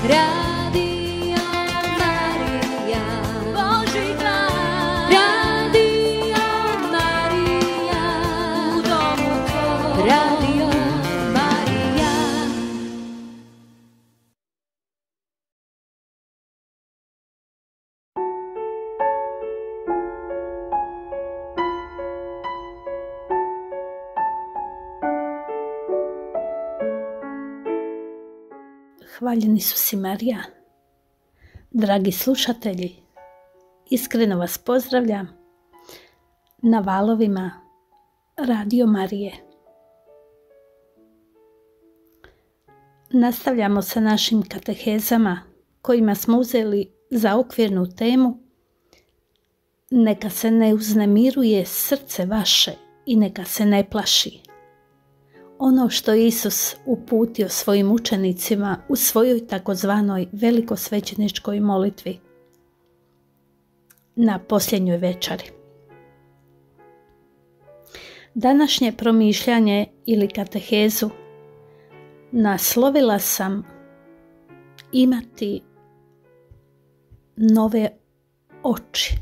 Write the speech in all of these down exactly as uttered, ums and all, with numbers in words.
Radio Marija, Božji glas. Radio Marija, u domu tvoj. Radio Marija. Hvaljeni Isus i Marija. Dragi slušatelji, iskreno vas pozdravljam na valovima Radio Marije. Nastavljamo sa našim katehezama kojima smo uzeli za okvirnu temu Neka se ne uznemiruje srce vaše i neka se ne plaši. Ono što je Isus uputio svojim učenicima u svojoj takozvanoj velikosvećeničkoj molitvi na posljednjoj večeri. Današnje promišljanje ili katehezu naslovila sam imati nove oči.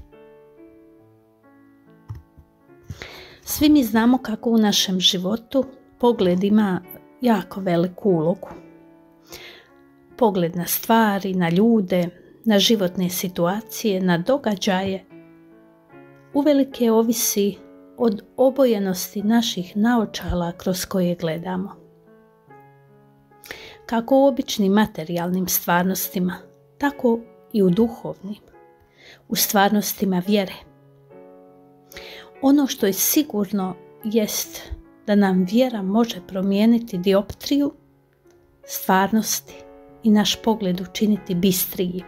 Svi mi znamo kako u našem životu pogled ima jako veliku ulogu. Pogled na stvari, na ljude, na životne situacije, na događaje uvelike ovisi od obojenosti naših naočala kroz koje gledamo. Kako u običnim materijalnim stvarnostima, tako i u duhovnim, u stvarnostima vjere. Ono što je sigurno jest da nam vjera može promijeniti dioptriju stvarnosti i naš pogled učiniti bistrijim.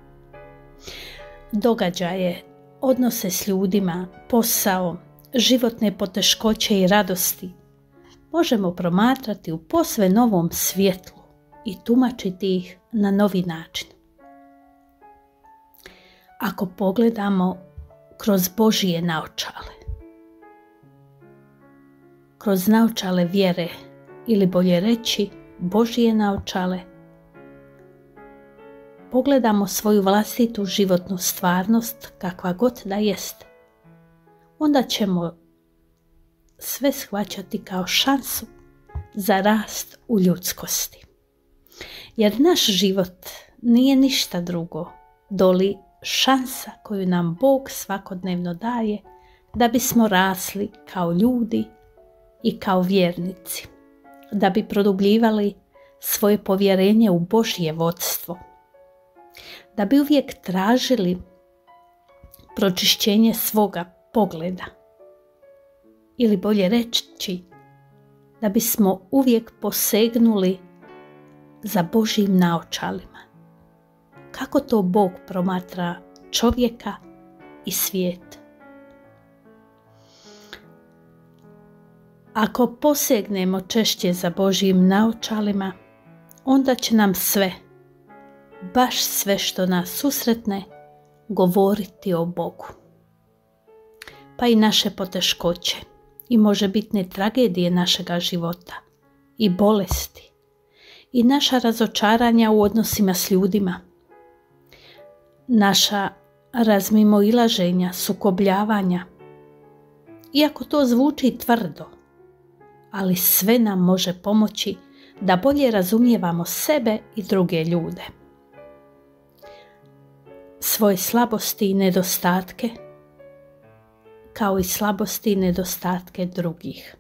Događaje, odnose s ljudima, posao, životne poteškoće i radosti možemo promatrati u posve novom svjetlu i tumačiti ih na novi način. Ako pogledamo kroz Božije naočale, kroz naočale vjere ili bolje reći Božije naočale, pogledamo svoju vlastitu životnu stvarnost kakva god da jest, onda ćemo sve shvaćati kao šansu za rast u ljudskosti. Jer naš život nije ništa drugo doli šansa koju nam Bog svakodnevno daje da bismo rasli kao ljudi i kao vjernici, da bi produbljivali svoje povjerenje u Božje vodstvo, da bi uvijek tražili pročišćenje svoga pogleda, ili bolje reći, da bismo uvijek posegnuli za Božjim naočalima. Kako to Bog promatra čovjeka i svijet? Ako posegnemo češće za Božjim naočalima, onda će nam sve, baš sve što nas susretne, govoriti o Bogu. Pa i naše poteškoće i možebitne tragedije našega života i bolesti i naša razočaranja u odnosima s ljudima, naša razmimoilaženja, sukobljavanja, iako to zvuči tvrdo, ali sve nam može pomoći da bolje razumijevamo sebe i druge ljude. Svoje slabosti i nedostatke, kao i slabosti i nedostatke drugih.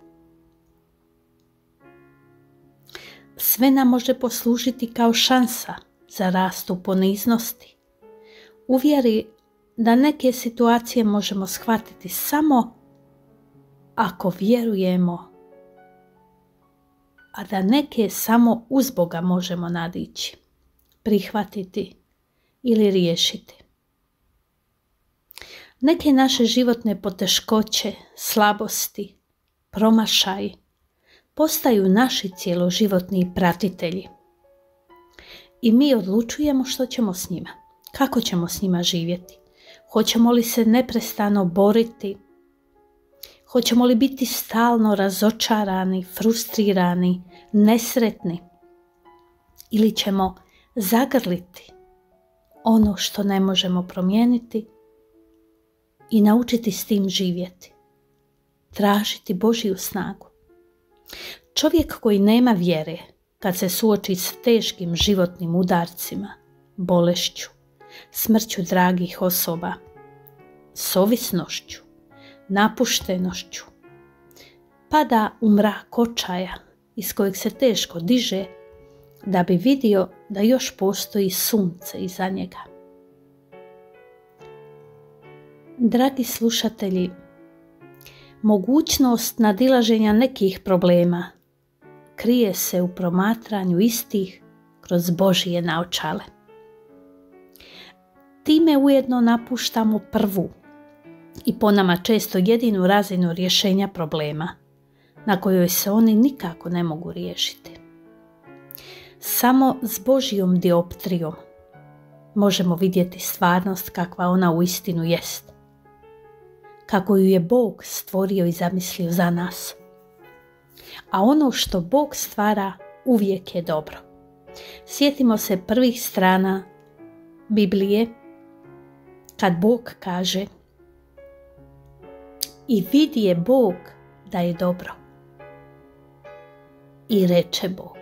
Sve nam može poslužiti kao šansa za rast u poniznosti, u vjeri da neke situacije možemo shvatiti samo ako vjerujemo, a da neke samo uz Boga možemo nadići, prihvatiti ili riješiti. Neke naše životne poteškoće, slabosti, promašaji postaju naši cjeloživotni pratitelji. I mi odlučujemo što ćemo s njima, kako ćemo s njima živjeti. Hoćemo li se neprestano boriti? Hoćemo li biti stalno razočarani, frustrirani, nesretni? Ili ćemo zagrliti ono što ne možemo promijeniti i naučiti s tim živjeti. Tražiti Božju snagu. Čovjek koji nema vjere, kad se suoči s teškim životnim udarcima, bolešću, smrću dragih osoba, s ovisnošću, napuštenošću, pada u mrak očaja iz kojeg se teško diže da bi vidio da još postoji sunce iza njega. Dragi slušatelji, mogućnost nadilaženja nekih problema krije se u promatranju istih kroz Božje naočale. Time ujedno napuštamo prvu i po nama često jedinu razinu rješenja problema, na kojoj se oni nikako ne mogu riješiti. Samo s Božjom dioptrijom možemo vidjeti stvarnost kakva ona uistinu jest, kako ju je Bog stvorio i zamislio za nas. A ono što Bog stvara uvijek je dobro. Sjetimo se prvih strana Biblije, kad Bog kaže: i vidi je Bog da je dobro. I reče Bog.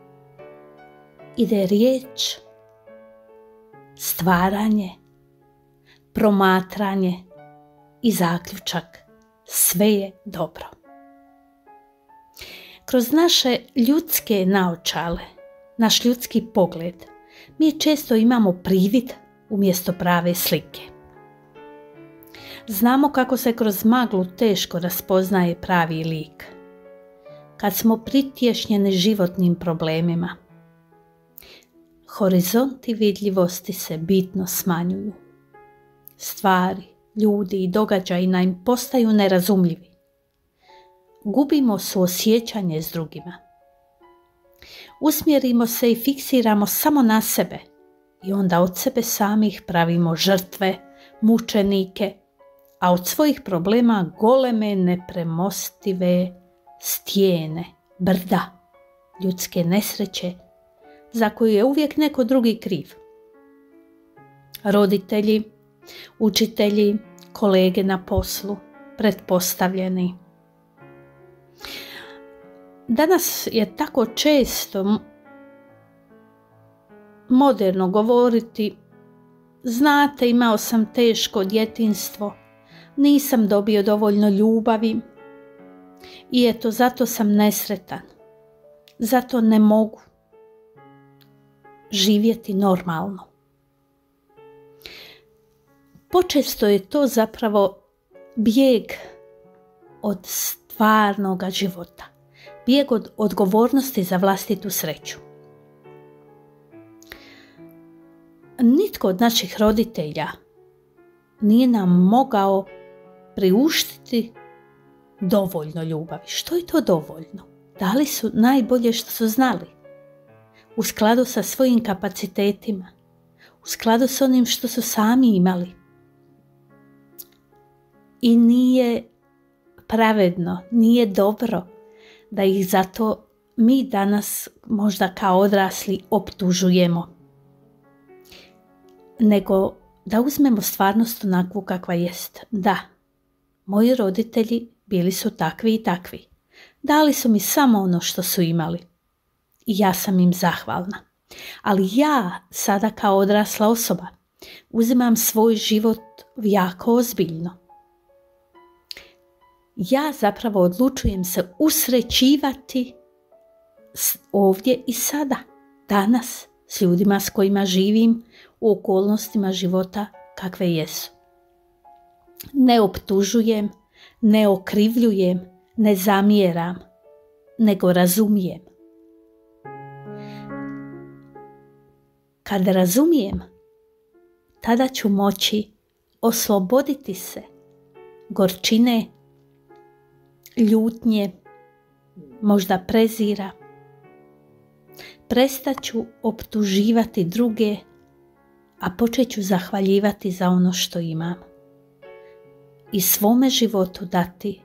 I da je riječ, stvaranje, promatranje i zaključak, sve je dobro. Kroz naše ljudske naočale, naš ljudski pogled, mi često imamo privid umjesto prave slike. Znamo kako se kroz maglu teško raspoznaje pravi lik. Kad smo pritješnjeni životnim problemima, horizonti vidljivosti se bitno smanjuju. Stvari, ljudi i događaji nam postaju nerazumljivi. Gubimo suosjećanje s drugima. Usmjerimo se i fiksiramo samo na sebe i onda od sebe samih pravimo žrtve, mučenike, a od svojih problema goleme, nepremostive stijene, brda, ljudske nesreće, za koju je uvijek neko drugi kriv. Roditelji, učitelji, kolege na poslu, pretpostavljeni. Danas je tako često moderno govoriti: znate, imao sam teško djetinjstvo, nisam dobio dovoljno ljubavi i eto, zato sam nesretan, zato ne mogu živjeti normalno. Počesto je to zapravo bijeg od stvarnoga života, bijeg od odgovornosti za vlastitu sreću. Nitko od naših roditelja nije nam mogao priuštiti dovoljno ljubavi. Što je to dovoljno? Dali su najbolje što su znali, u skladu sa svojim kapacitetima, u skladu s onim što su sami imali. I nije pravedno, nije dobro da ih zato mi danas možda kao odrasli optužujemo, nego da uzmemo stvarnost onakvu kakva jest. Da, moji roditelji bili su takvi i takvi. Dali su mi samo ono što su imali i ja sam im zahvalna. Ali ja sada kao odrasla osoba uzimam svoj život jako ozbiljno. Ja zapravo odlučujem se usrećivati ovdje i sada, danas, s ljudima s kojima živim, u okolnostima života kakve jesu. Ne optužujem, ne okrivljujem, ne zamjeram, nego razumijem. Kad razumijem, tada ću moći osloboditi se gorčine, ljutnje, možda prezira. Prestat ću optuživati druge, a počet ću zahvaljivati za ono što imam. I svome životu dati,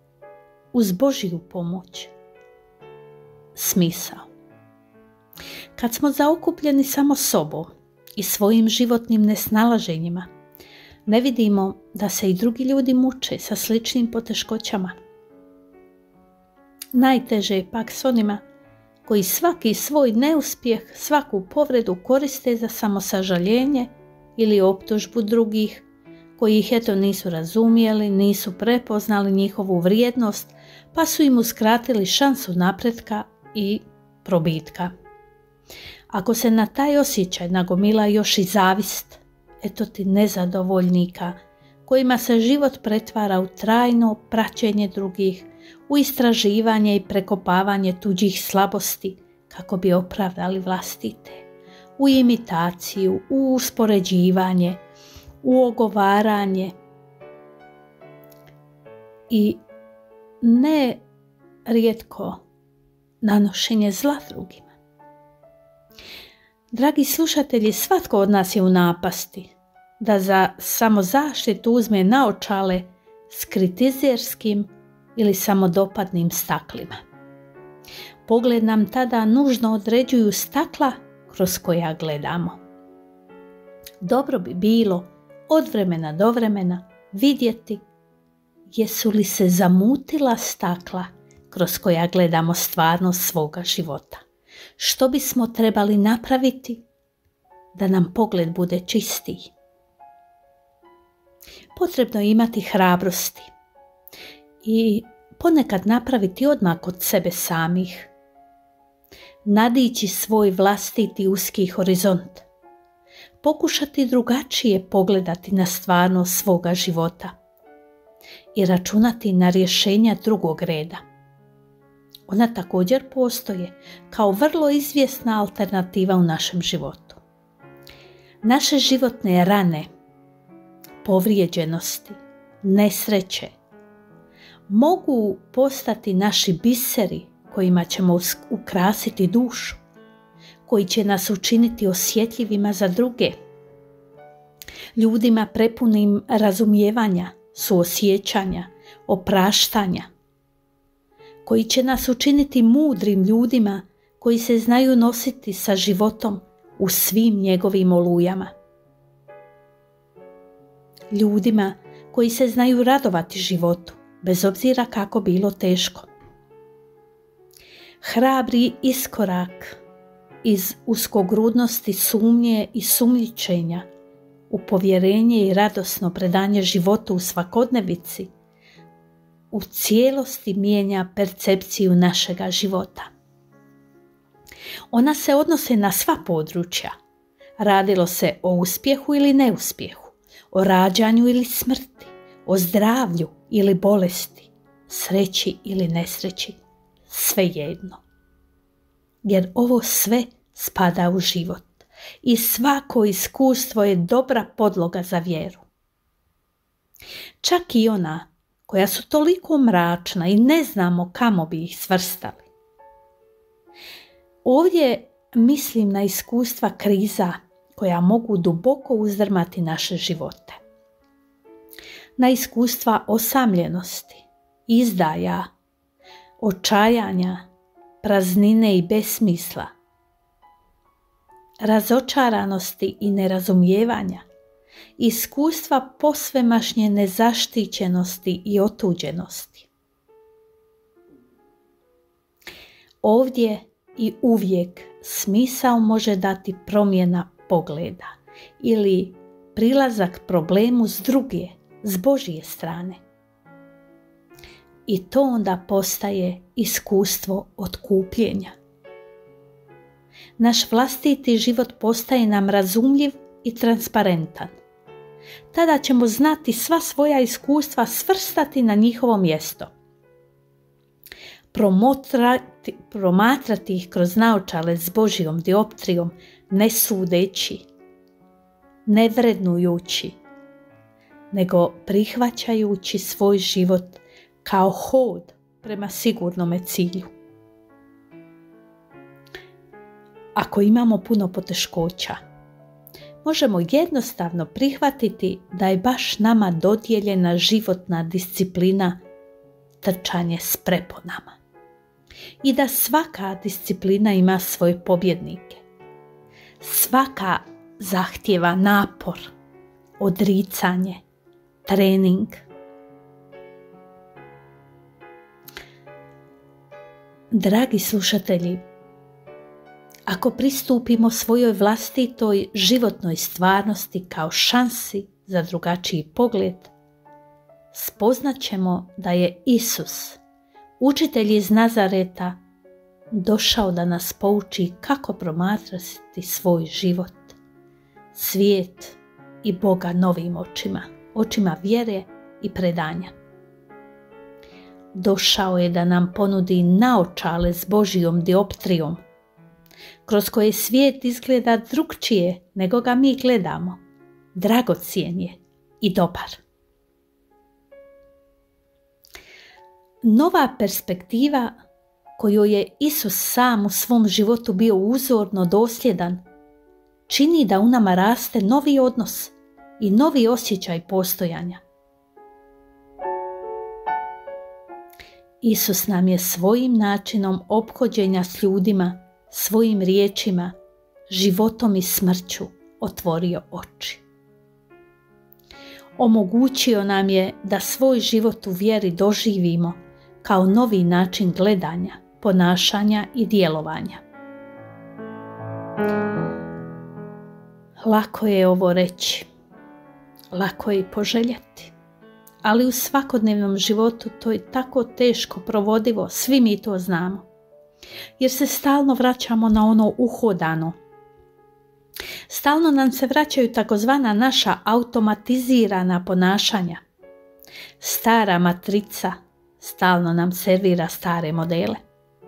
uz Božju pomoć, smisao. Kad smo zaokupljeni samo sobom i svojim životnim nesnalaženjima, ne vidimo da se i drugi ljudi muče sa sličnim poteškoćama. Najteže je pak s onima koji svaki svoj neuspjeh, svaku povredu koriste za samosažaljenje ili optužbu drugih, koji ih eto nisu razumjeli, nisu prepoznali njihovu vrijednost, pa su im uskratili šansu napretka i probitka. Ako se na taj osjećaj nagomila još i zavist, eto ti nezadovoljnika, kojima se život pretvara u trajno praćenje drugih, u istraživanje i prekopavanje tuđih slabosti kako bi opravdali vlastite, u imitaciju, u uspoređivanje, u ogovaranje i ne rijetko nanošenje zla drugima. Dragi slušatelji, svatko od nas je u napasti da za samozaštitu uzme naočale s kritizerskim ili samodopadnim staklima. Pogled nam tada nužno određuju stakla kroz koja gledamo. Dobro bi bilo od vremena do vremena vidjeti jesu li se zamutila stakla kroz koja gledamo stvarnost svoga života. Što bismo trebali napraviti da nam pogled bude čistiji? Potrebno je imati hrabrosti i ponekad napraviti odmak od sebe samih, nadići svoj vlastiti uski horizont, pokušati drugačije pogledati na stvarnost svoga života i računati na rješenja drugog reda. Ona također postoje kao vrlo izvjesna alternativa u našem životu. Naše životne rane, povrijeđenosti, nesreće mogu postati naši biseri kojima ćemo ukrasiti dušu, koji će nas učiniti osjetljivima za druge, ljudima prepunim razumijevanja, suosjećanja, opraštanja, koji će nas učiniti mudrim ljudima koji se znaju nositi sa životom u svim njegovim olujama. Ljudima koji se znaju radovati životu, bez obzira kako bilo teško. Hrabri iskorak iz uskogrudnosti sumnje i sumnjičenja u povjerenje i radosno predanje životu u svakodnevici u cijelosti mijenja percepciju našega života. Ona se odnose na sva područja. Radilo se o uspjehu ili neuspjehu, o rađanju ili smrti, o zdravlju ili bolesti, sreći ili nesreći, svejedno. Jer ovo sve spada u život i svako iskustvo je dobra podloga za vjeru. Čak i ona koja su toliko mračna i ne znamo kamo bi ih svrstali. Ovdje mislim na iskustva kriza koja mogu duboko uzdrmati naše živote. Na iskustva osamljenosti, izdaja, očajanja, praznine i besmisla, razočaranosti i nerazumijevanja, iskustva posvemašnje nezaštićenosti i otuđenosti. Ovdje i uvijek smisao može dati promjena pogleda ili prilazak problemu s druge, s Božje strane. I to onda postaje iskustvo otkupljenja. Naš vlastiti život postaje nam razumljiv i transparentan. Tada ćemo znati sva svoja iskustva svrstati na njihovo mjesto. Promotrati, promatrati ih kroz naočale s Božjom dioptrijom, ne sudeći, ne vrednujući, nego prihvaćajući svoj život kao hod prema sigurnome cilju. Ako imamo puno poteškoća, možemo jednostavno prihvatiti da je baš nama dodijeljena životna disciplina trčanje s preponama i da svaka disciplina ima svoje pobjednike, svaka zahtijeva napor, odricanje, trening. Dragi slušatelji, ako pristupimo svojoj vlastitoj životnoj stvarnosti kao šansi za drugačiji pogled, spoznat ćemo da je Isus, učitelj iz Nazareta, došao da nas pouči kako promatrati svoj život, svijet i Boga novim očima, očima vjere i predanja. Došao je da nam ponudi naočale s Božjom dioptrijom, kroz koje svijet izgleda drukčije nego ga mi gledamo, dragocjen je i dobar. Nova perspektiva kojoj je Isus sam u svom životu bio uzorno dosljedan, čini da u nama raste novi odnos i novi osjećaj postojanja. Isus nam je svojim načinom ophođenja s ljudima, svojim riječima, životom i smrću otvorio oči. Omogućio nam je da svoj život u vjeri doživimo kao novi način gledanja, ponašanja i djelovanja. Lako je ovo reći, lako je i poželjeti, ali u svakodnevnom životu to je tako teško provodivo, svi mi to znamo, jer se stalno vraćamo na ono uhodano. Stalno nam se vraćaju takozvana naša automatizirana ponašanja. Stara matrica stalno nam servira stare modele.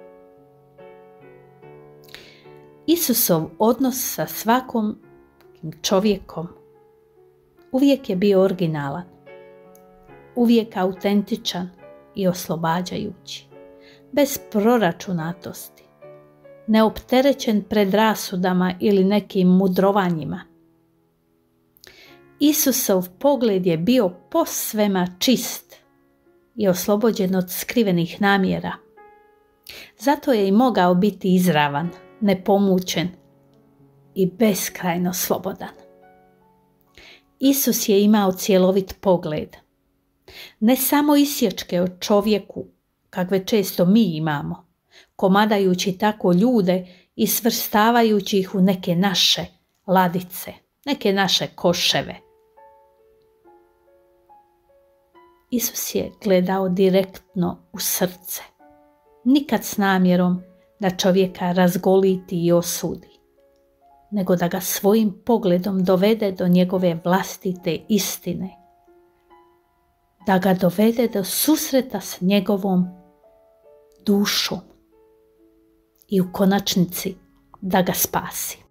Isusov odnos sa svakom čovjekom uvijek je bio originalan, uvijek autentičan i oslobađajući, bez proračunatosti, neopterećen predrasudama ili nekim mudrovanjima. Isusov pogled je bio posvema čist i oslobođen od skrivenih namjera. Zato je i mogao biti izravan, nepomućen i beskrajno slobodan. Isus je imao cjelovit pogled, ne samo isječke o čovjeku, kakve često mi imamo, komadajući tako ljude i svrstavajući ih u neke naše ladice, neke naše koševe. Isus je gledao direktno u srce, nikad s namjerom da čovjeka razgoliti i osudi, nego da ga svojim pogledom dovede do njegove vlastite istine, da ga dovede do susreta s njegovom dušom i u konačnici da ga spasi.